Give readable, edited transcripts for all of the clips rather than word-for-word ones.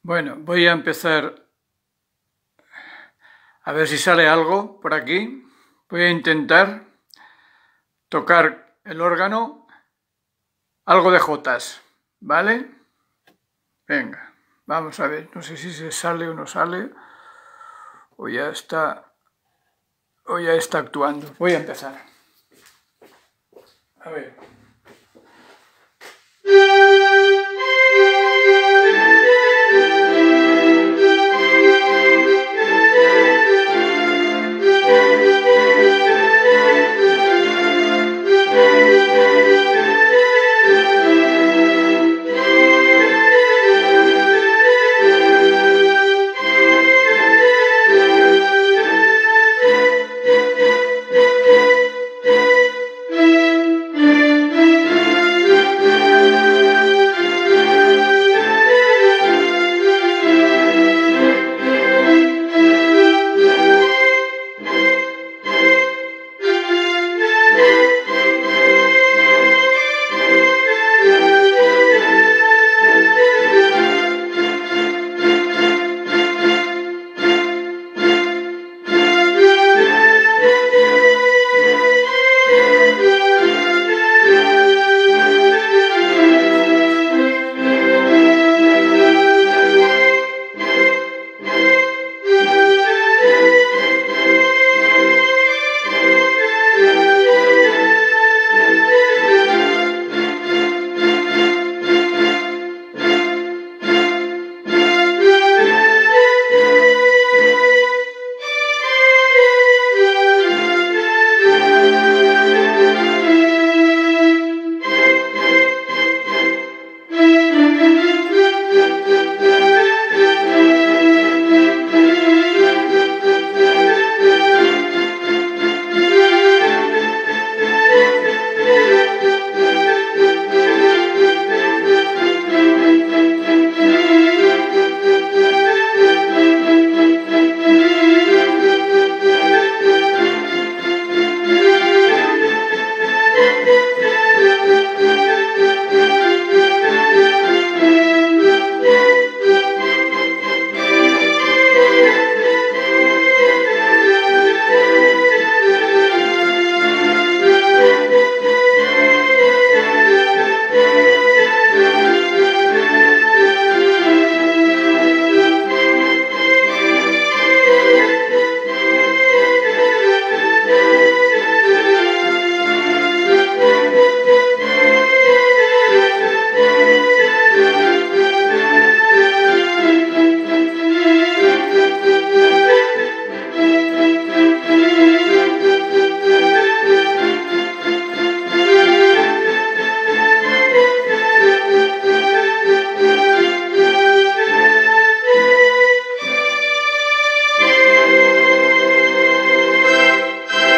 Bueno, voy a empezar a ver si sale algo por aquí. Voy a intentar tocar el órgano, algo de jotas, ¿vale? Venga, vamos a ver, no sé si se sale o no sale, o ya está actuando. Voy a empezar. A ver.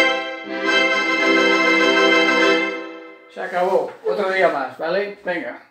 Se acabó, otro día más, ¿vale? Venga.